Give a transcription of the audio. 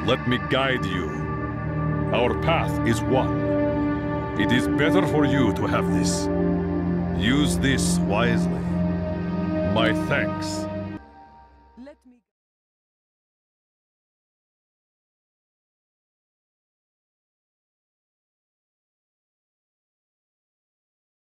Let me guide you. Our path is one. It is better for you to have this. Use this wisely. My thanks.